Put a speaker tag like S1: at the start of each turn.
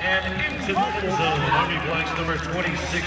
S1: and into the end zone. Army flags number 26.